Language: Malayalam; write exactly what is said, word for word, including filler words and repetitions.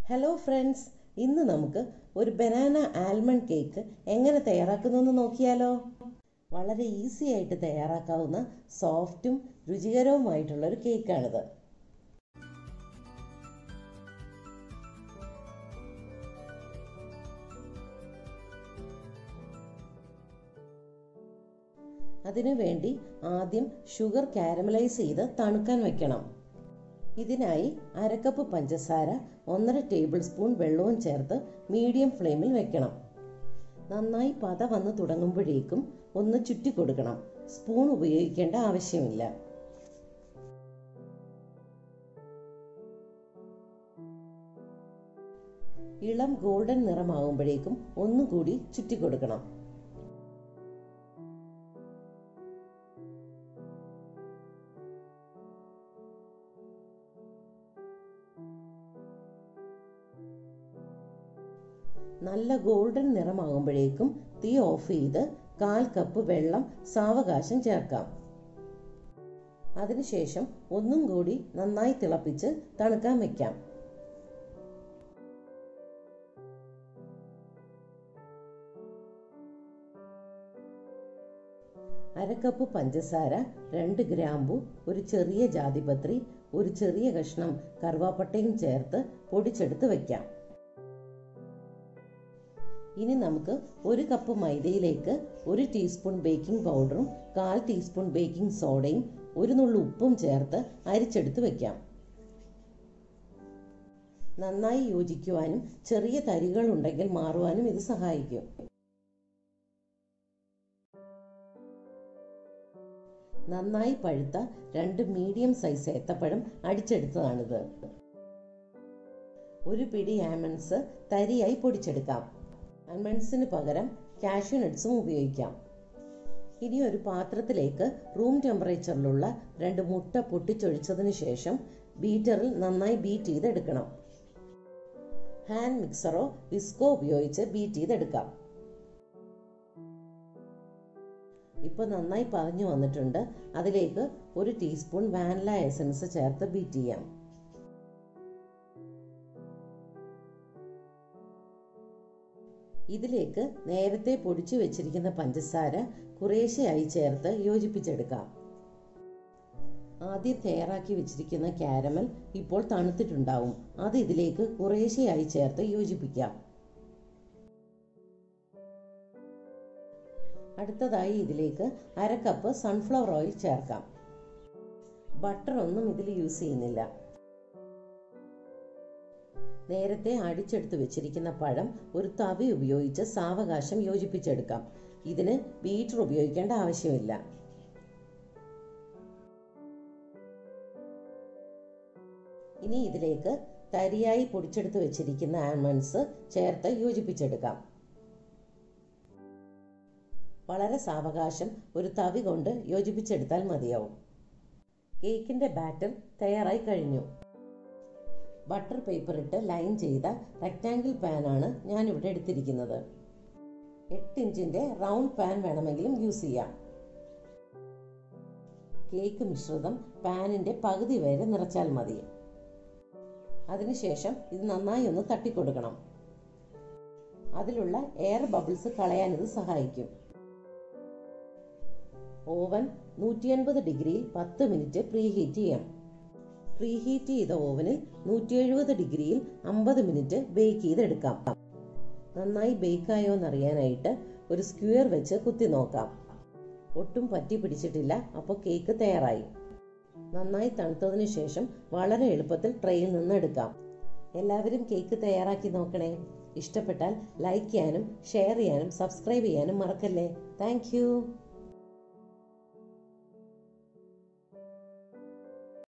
ഹലോ ഫ്രണ്ട്സ്, ഇന്ന് നമുക്ക് ഒരു ബനാന ആൽമണ്ട് കേക്ക് എങ്ങനെ തയ്യാറാക്കുന്നതെന്ന് നോക്കിയാലോ. വളരെ ഈസി ആയിട്ട് തയ്യാറാക്കാവുന്ന സോഫ്റ്റും രുചികരവുമായിട്ടുള്ള ഒരു കേക്കാണിത്. അതിനുവേണ്ടി ആദ്യം ഷുഗർ കാരമലൈസ് ചെയ്ത് തണുക്കാൻ വെക്കണം. ഇതിനായി അരക്കപ്പ് പഞ്ചസാര ഒന്നര ടേബിൾ സ്പൂൺ വെള്ളവും ചേർത്ത് മീഡിയം ഫ്ലെയിമിൽ വെക്കണം. നന്നായി പത വന്ന് തുടങ്ങുമ്പോഴേക്കും ഒന്ന് ചുറ്റി കൊടുക്കണം. സ്പൂൺ ഉപയോഗിക്കേണ്ട ആവശ്യമില്ല. ഇളം ഗോൾഡൻ നിറമാകുമ്പോഴേക്കും ഒന്നുകൂടി ചുറ്റി കൊടുക്കണം. നല്ല ഗോൾഡൻ നിറമാകുമ്പോഴേക്കും തീ ഓഫ് ചെയ്ത് കാൽ കപ്പ് വെള്ളം സാവകാശം ചേർക്കാം. അതിനുശേഷം ഒന്നും കൂടി നന്നായി തിളപ്പിച്ച് തണുക്കാൻ വെക്കാം. അരക്കപ്പ് പഞ്ചസാര, രണ്ട് ഗ്രാമ്പു, ഒരു ചെറിയ ജാതിപത്രി, ഒരു ചെറിയ കഷ്ണം കറുവാപ്പട്ടയും ചേർത്ത് പൊടിച്ചെടുത്ത് വെക്കാം. ഇനി നമുക്ക് ഒരു കപ്പ് മൈദയിലേക്ക് ഒരു ടീസ്പൂൺ ബേക്കിംഗ് പൗഡറും കാൽ ടീസ്പൂൺ ബേക്കിംഗ് സോഡയും ഒരു നുള്ളു ഉപ്പും ചേർത്ത് അരിച്ചെടുത്ത് വെക്കാം. നന്നായി യോജിക്കുവാനും ചെറിയ തരികൾ ഉണ്ടെങ്കിൽ മാറുവാനും ഇത് സഹായിക്കും. നന്നായി പഴുത്ത രണ്ട് മീഡിയം സൈസ് ഏത്തപ്പഴം അടിച്ചെടുത്തതാണിത്. ഒരു പിടി ആൽമണ്ട്സ് തരിയായി പൊടിച്ചെടുക്കാം. ആൽമണ്ട്സിന് പകരം കാഷ്യൂ നട്ട്സും ഉപയോഗിക്കാം. ഇനി ഒരു പാത്രത്തിലേക്ക് റൂം ടെമ്പറേച്ചറിലുള്ള രണ്ട് മുട്ട പൊട്ടിച്ചൊഴിച്ചതിന് ശേഷം ബീറ്ററിൽ നന്നായി ബീറ്റ് ചെയ്തെടുക്കണം. ഹാൻഡ് മിക്സറോ വിസ്കോ ഉപയോഗിച്ച് ബീറ്റ് ചെയ്തെടുക്കാം. ഇപ്പോൾ നന്നായി പതഞ്ഞു വന്നിട്ടുണ്ട്. അതിലേക്ക് ഒരു ടീസ്പൂൺ വാനില എസൻസ് ചേർത്ത് ബീറ്റ് ചെയ്യാം. ഇതിലേക്ക് നേരത്തെ പൊടിച്ചു വെച്ചിരിക്കുന്ന പഞ്ചസാര കുറേശ്ശെയായി ചേർത്ത് യോജിപ്പിച്ചെടുക്കാം. ആദ്യം തയ്യാറാക്കി വെച്ചിരിക്കുന്ന കാരമൽ ഇപ്പോൾ തണുത്തിട്ടുണ്ടാവും. അത് ഇതിലേക്ക് കുറേശ്ശെയായി ചേർത്ത് യോജിപ്പിക്കാം. അടുത്തതായി ഇതിലേക്ക് അര കപ്പ് സൺഫ്ലവർ ഓയിൽ ചേർക്കാം. ബട്ടർ ഒന്നും ഇതിൽ യൂസ് ചെയ്യുന്നില്ല. നേരത്തെ അടിച്ചെടുത്ത് വെച്ചിരിക്കുന്ന പഴം ഒരു തവി ഉപയോഗിച്ച് സാവകാശം യോജിപ്പിച്ചെടുക്കാം. ഇതിന് ബീറ്റർ ഉപയോഗിക്കേണ്ട ആവശ്യമില്ല. ഇനി ഇതിലേക്ക് തരിയായി പൊടിച്ചെടുത്ത് വെച്ചിരിക്കുന്ന ആൽമണ്ട്സ് ചേർത്ത് യോജിപ്പിച്ചെടുക്കാം. വളരെ സാവകാശം ഒരു തവി കൊണ്ട് യോജിപ്പിച്ചെടുത്താൽ മതിയാവും. കേക്കിന്റെ ബാറ്റർ തയ്യാറായി കഴിഞ്ഞു. ബട്ടർ പേപ്പർ ഇട്ട് ലൈൻ ചെയ്ത റെക്റ്റാങ്കിൾ പാനാണ് ഞാൻ ഇവിടെ എടുത്തിരിക്കുന്നത്. എട്ട് ഇഞ്ചിന്റെ റൗണ്ട് പാൻ വേണമെങ്കിലും യൂസ് ചെയ്യാം. കേക്ക് മിശ്രിതം പാനിന്റെ പകുതി വരെ നിറച്ചാൽ മതി. അതിനുശേഷം ഇത് നന്നായി ഒന്ന് തട്ടിക്കൊടുക്കണം. അതിലുള്ള എയർ ബബിൾസ് കളയാൻ ഇത് സഹായിക്കും. ഓവൻ നൂറ്റി അൻപത് ഡിഗ്രിയിൽ പത്ത് മിനിറ്റ് പ്രീഹീറ്റ് ചെയ്യാം. പ്രീഹീറ്റ് ചെയ്ത ഓവനിൽ നൂറ്റി എഴുപത് ഡിഗ്രിയിൽ അമ്പത് മിനിറ്റ് ബേക്ക് ചെയ്തെടുക്കാം. നന്നായി ബേക്കായോ എന്നറിയാനായിട്ട് ഒരു സ്ക്വയർ വെച്ച് കുത്തി നോക്കാം. ഒട്ടും പറ്റി പിടിച്ചിട്ടില്ല. അപ്പോൾ കേക്ക് തയ്യാറായി. നന്നായി തണുത്തതിന് ശേഷം വളരെ എളുപ്പത്തിൽ ട്രേയിൽ നിന്ന് എടുക്കാം. എല്ലാവരും കേക്ക് തയ്യാറാക്കി നോക്കണേ. ഇഷ്ടപ്പെട്ടാൽ ലൈക്ക് ചെയ്യാനും ഷെയർ ചെയ്യാനും സബ്സ്ക്രൈബ് ചെയ്യാനും മറക്കല്ലേ. താങ്ക്